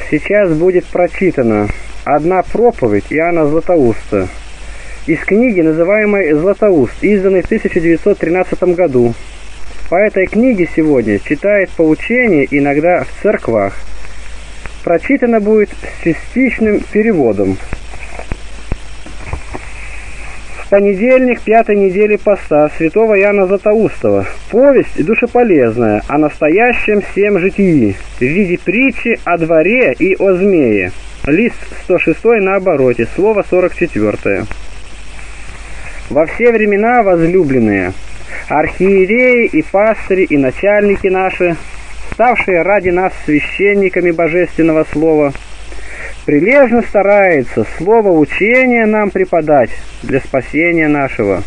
Сейчас будет прочитана одна проповедь Иоанна Златоуста из книги, называемой «Златоуст», изданной в 1913 году. По этой книге сегодня читает поучение иногда в церквах. Прочитано будет с частичным переводом. В понедельник пятой недели поста святого Иоанна Златоустова повесть душеполезная о настоящем всем житии в виде притчи о дворе и о змее. Лист 106 на обороте, слово 44. Во все времена, возлюбленные, архиереи и пастыри и начальники наши, ставшие ради нас священниками божественного слова, прилежно старается слово учения нам преподать для спасения нашего.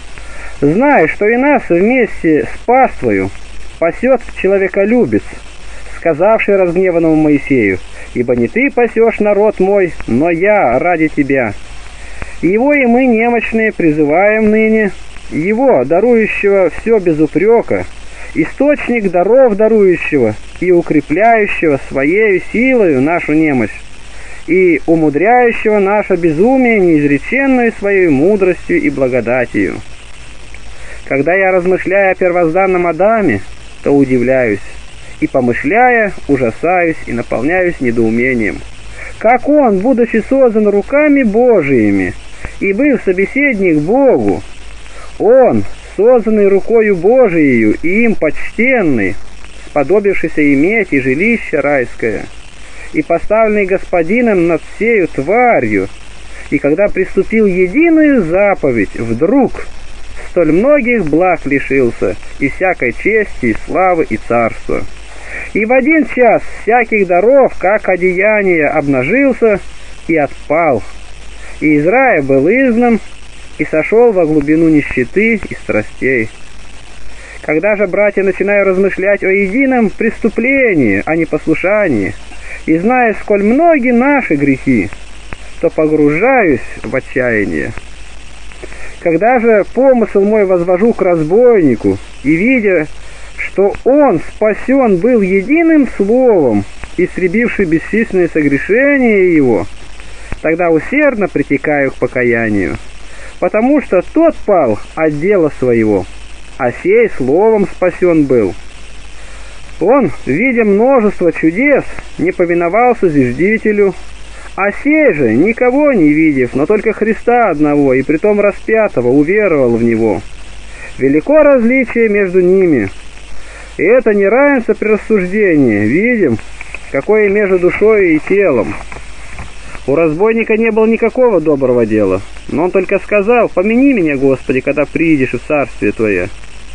Зная, что и нас вместе с паствою пасет человеколюбец, сказавший разгневанному Моисею: «Ибо не ты пасешь народ мой, но я ради тебя». Его и мы, немощные, призываем ныне, Его, дарующего все без упрека, источник даров дарующего и укрепляющего своею силою нашу немощь, и умудряющего наше безумие неизреченную своей мудростью и благодатью. Когда я размышляю о первозданном Адаме, то удивляюсь, и, помышляя, ужасаюсь и наполняюсь недоумением. Как он, будучи создан руками Божиими и был собеседник Богу, он, созданный рукою Божией и им почтенный, сподобившийся иметь и жилище райское, и поставленный Господином над всею тварью, и когда приступил единую заповедь, вдруг столь многих благ лишился, и всякой чести, и славы, и царства. И в один час всяких даров, как одеяние, обнажился и отпал, и из рая был изгнан, и сошел во глубину нищеты и страстей. Когда же, братья, начинаю размышлять о едином преступлении, о непослушании, и зная, сколь многие наши грехи, то погружаюсь в отчаяние. Когда же помысл мой возвожу к разбойнику, и видя, что он спасен был единым словом, истребивший бесчисленные согрешения его, тогда усердно притекаю к покаянию, потому что тот пал от дела своего, а сей словом спасен был. Он, видя множество чудес, не повиновался зиждителю, а сей же, никого не видев, но только Христа одного, и притом распятого, уверовал в Него. Велико различие между ними, и это не равенство при рассуждении. Видим, какое между душой и телом. У разбойника не было никакого доброго дела, но он только сказал: «Помяни меня, Господи, когда придешь в царствие Твое».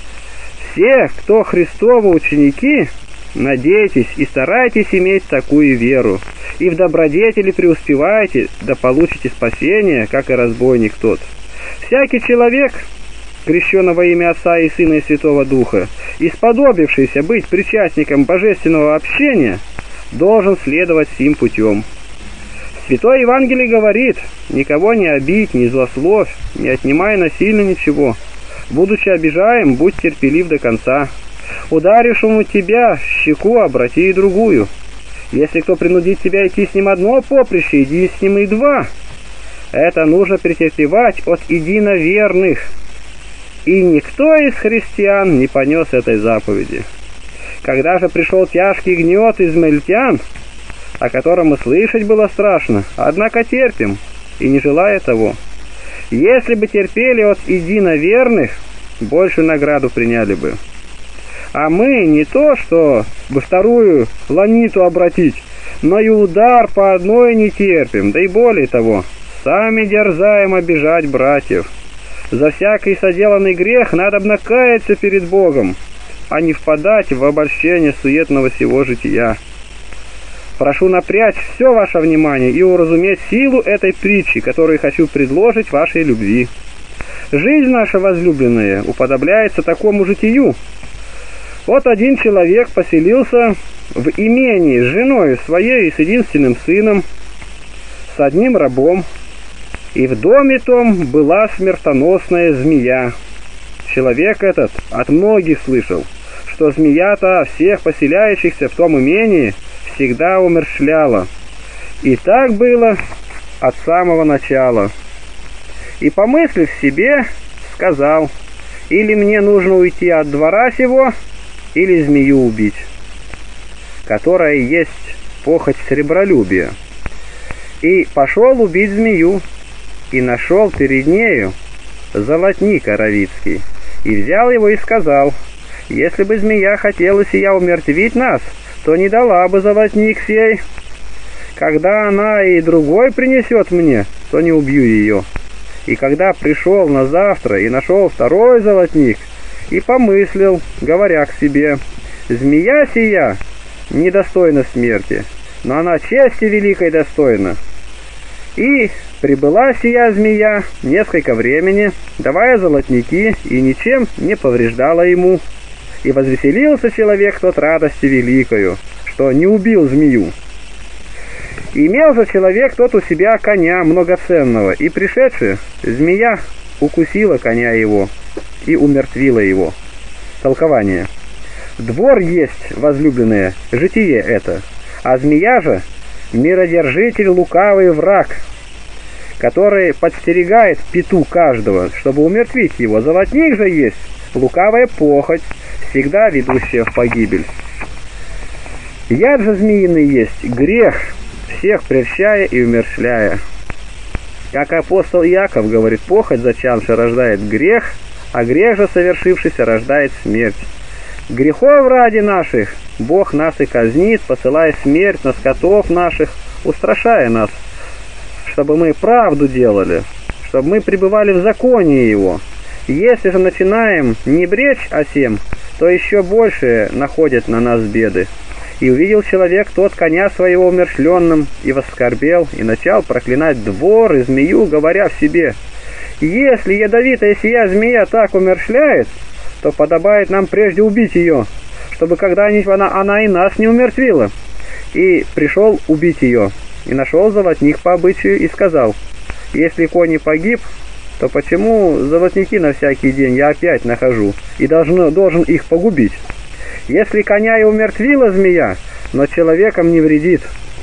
Все, кто Христовы ученики, надейтесь и старайтесь иметь такую веру, и в добродетели преуспевайте, да получите спасение, как и разбойник тот. Всякий человек, крещенный во имя Отца и Сына и Святого Духа, и сподобившийся быть причастником божественного общения, должен следовать сим путем. Святое Евангелие говорит: «Никого не обидь, не злословь, не отнимай насильно ничего. Будучи обижаем, будь терпелив до конца. Ударившему тебя щеку обрати и другую. Если кто принудит тебя идти с ним одно поприще, иди с ним и два. Это нужно претерпевать от единоверных. И никто из христиан не понес этой заповеди. Когда же пришел тяжкий гнет измаильтян, о котором и слышать было страшно, однако терпим, и не желая того. Если бы терпели от единоверных, большую награду приняли бы. А мы не то, что бы вторую ланиту обратить, но и удар по одной не терпим, да и более того, сами дерзаем обижать братьев. За всякий соделанный грех надо каяться перед Богом, а не впадать в обольщение суетного сего жития. Прошу напрячь все ваше внимание и уразуметь силу этой притчи, которую хочу предложить вашей любви. Жизнь наша возлюбленная уподобляется такому житию. Вот один человек поселился в имении с женой своей и с единственным сыном, с одним рабом, и в доме том была смертоносная змея. Человек этот от многих слышал, что змея-то всех поселяющихся в том имении всегда умерщвляла. И так было от самого начала. И, помыслив себе, сказал: или мне нужно уйти от двора сего, или змею убить, которая есть похоть сребролюбия. И пошел убить змею, и нашел перед нею золотник аравитский, и взял его и сказал: если бы змея хотела сия умертвить нас, то не дала бы золотник сей. Когда она и другой принесет мне, то не убью ее. И когда пришел на завтра и нашел второй золотник, и помыслил, говоря к себе: змея сия недостойна смерти, но она чести великой достойна. И прибыла сия змея несколько времени, давая золотники, и ничем не повреждала ему. И возвеселился человек тот радостью великою, что не убил змею. Имел же человек тот у себя коня многоценного, и пришедши, змея укусила коня его и умертвила его. Толкование. Двор есть, возлюбленное, житие это, а змея же миродержитель, лукавый враг, который подстерегает пету каждого, чтобы умертвить его. Золотник же есть лукавая похоть, всегда ведущая в погибель. Яд же змеиный есть грех, всех прельщая и умерщвляя. Как апостол Иаков говорит: похоть зачавшая рождает грех, а грех же совершившийся рождает смерть. Грехов ради наших Бог нас и казнит, посылая смерть на скотов наших, устрашая нас, чтобы мы правду делали, чтобы мы пребывали в законе Его. Если же начинаем не бречь о сем, то еще больше находят на нас беды. И увидел человек тот коня своего умерщвленным, и воскорбел, и начал проклинать двор и змею, говоря в себе: если ядовитая сия змея так умерщвляет, то подобает нам прежде убить ее, чтобы когда-нибудь она и нас не умертвила. И пришел убить ее, и нашел золотник по обычаю, и сказал: если конь погиб, то почему золотники на всякий день я опять нахожу, и должен их погубить? Если коня и умертвила змея, но человеком не вредит.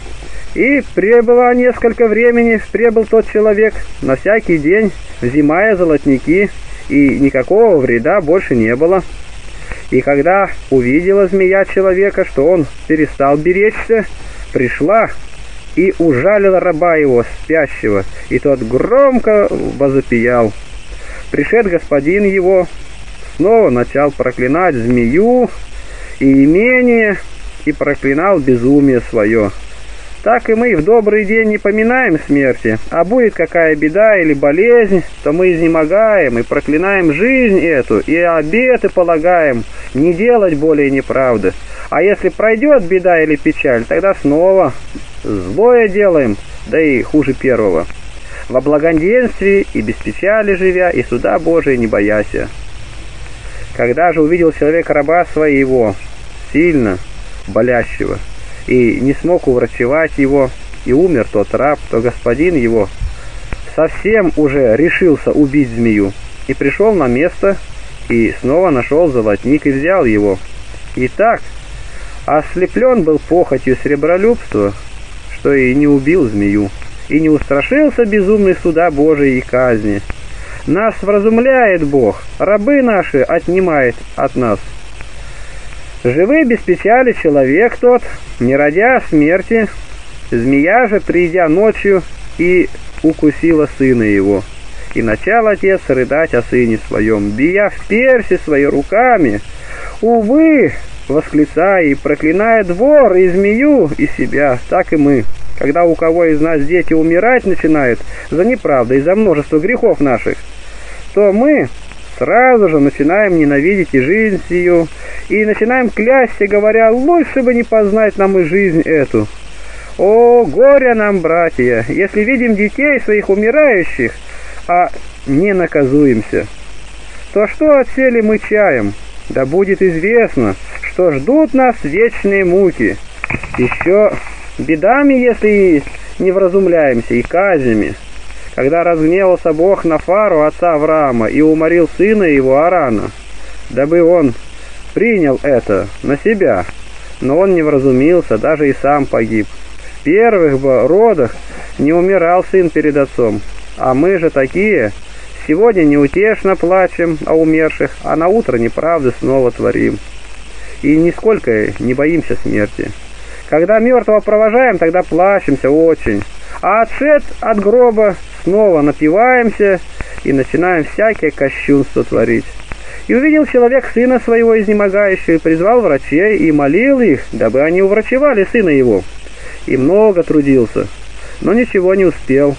И пребыла несколько времени, прибыл тот человек на всякий день, взимая золотники, и никакого вреда больше не было. И когда увидела змея человека, что он перестал беречься, пришла и ужалила раба его, спящего, и тот громко возопиял. Пришед господин его, снова начал проклинать змею и имение, и проклинал безумие свое. Так и мы в добрый день не поминаем смерти, а будет какая беда или болезнь, то мы изнемогаем и проклинаем жизнь эту, и обеты полагаем не делать более неправды. А если пройдет беда или печаль, тогда снова злое делаем, да и хуже первого. Во благоденствии и без печали живя, и суда Божия не бояся. Когда же увидел человек раба своего, сильно болящего, и не смог уврачевать его, и умер тот раб, то господин его совсем уже решился убить змею, и пришел на место, и снова нашел золотник, и взял его. И так ослеплен был похотью сребролюбства, что и не убил змею, и не устрашился безумный суда Божией и казни. Нас вразумляет Бог, рабы наши отнимает от нас. Живы без печали человек тот, не родя смерти. Змея же, придя ночью, и укусила сына его. И начал отец рыдать о сыне своем, бия в перси свои руками. Увы, восклицая и проклиная двор и змею и себя, так и мы. Когда у кого из нас дети умирать начинают за неправду и за множество грехов наших, то мы сразу же начинаем ненавидеть и жизнь сию, и начинаем клясться, говоря: лучше бы не познать нам и жизнь эту. О, горе нам, братья, если видим детей своих умирающих, а не наказуемся. То что отсели мы чаем? Да будет известно, что ждут нас вечные муки. Еще бедами, если не вразумляемся, и казнями. Когда разгневался Бог на Фару, отца Авраама, и уморил сына его Арана, дабы он принял это на себя, но он не вразумился, даже и сам погиб. В первых бы родах не умирал сын перед отцом, а мы же такие, сегодня неутешно плачем о умерших, а на утро неправды снова творим. И нисколько не боимся смерти. Когда мертвого провожаем, тогда плачемся очень, а отшед от гроба снова напиваемся и начинаем всякие кощунства творить. И увидел человек сына своего изнемогающего, и призвал врачей, и молил их, дабы они уврачевали сына его. И много трудился, но ничего не успел.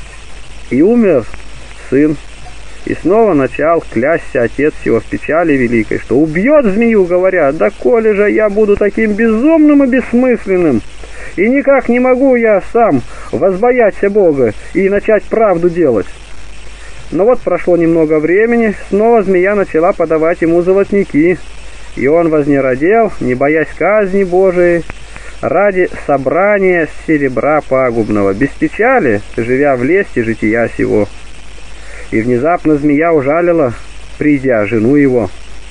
И умер сын. И снова начал клясться отец его в печали великой, что убьет змею, говоря: «Да коли же я буду таким безумным и бессмысленным, и никак не могу я сам возбояться Бога и начать правду делать». Но вот прошло немного времени, снова змея начала подавать ему золотники, и он вознеродел, не боясь казни Божией, ради собрания серебра пагубного, без печали, живя в лести жития сего. И внезапно змея ужалила, придя, жену его.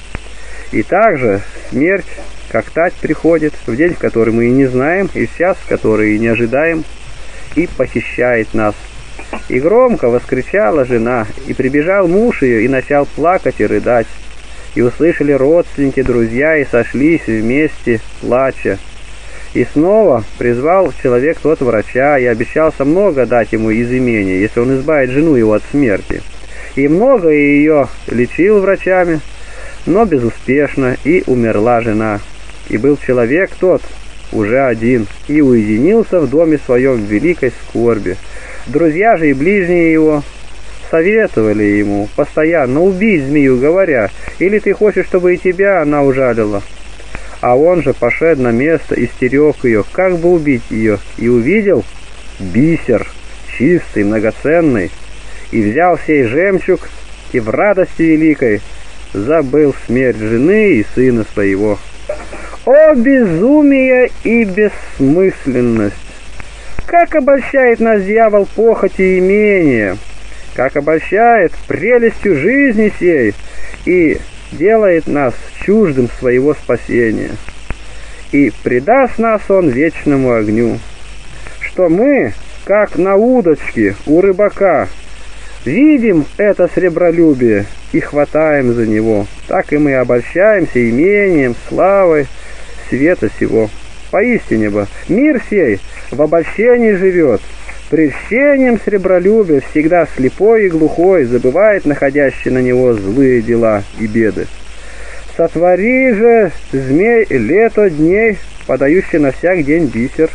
И также смерть, как тать, приходит в день, в который мы и не знаем, и в час, в который и не ожидаем, и похищает нас. И громко воскричала жена, и прибежал муж ее, и начал плакать и рыдать. И услышали родственники, друзья, и сошлись вместе, плача. И снова призвал человек тот врача, и обещался много дать ему из имения, если он избавит жену его от смерти. И много ее лечил врачами, но безуспешно, и умерла жена. И был человек тот уже один, и уединился в доме своем в великой скорби. Друзья же и ближние его советовали ему постоянно убить змею, говоря: «Или ты хочешь, чтобы и тебя она ужалила?» А он же пошел на место и стерег ее, как бы убить ее, и увидел бисер, чистый, многоценный, и взял сей жемчуг, и в радости великой забыл смерть жены и сына своего. О безумие и бессмысленность! Как обольщает нас дьявол похотью имения, как обольщает прелестью жизни сей, и делает нас чуждым своего спасения. И предаст нас он вечному огню, что мы, как на удочке у рыбака, видим это сребролюбие и хватаем за него, так и мы обольщаемся имением, славой света сего. Поистине бы, мир сей в обольщении живет, прельщением сребролюбия всегда слепой и глухой забывает находящий на него злые дела и беды. Сотвори же, змей, лето дней, подающий на всяк день бисер.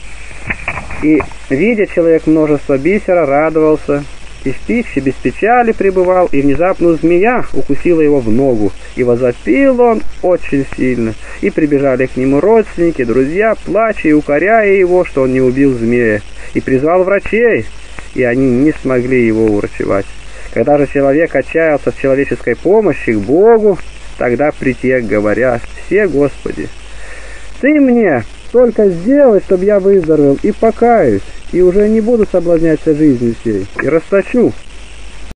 И, видя человек множество бисера, радовался, и в пище без печали пребывал, и внезапно змея укусила его в ногу, и возопил он очень сильно, и прибежали к нему родственники, друзья, плача и укоряя его, что он не убил змея, и призвал врачей, и они не смогли его уврачевать. Когда же человек отчаялся в человеческой помощи к Богу, тогда притек, говоря: «Все, Господи, Ты мне только сделай, чтобы я выздоровел, и покаюсь, и уже не буду соблазняться жизнью сей, и расточу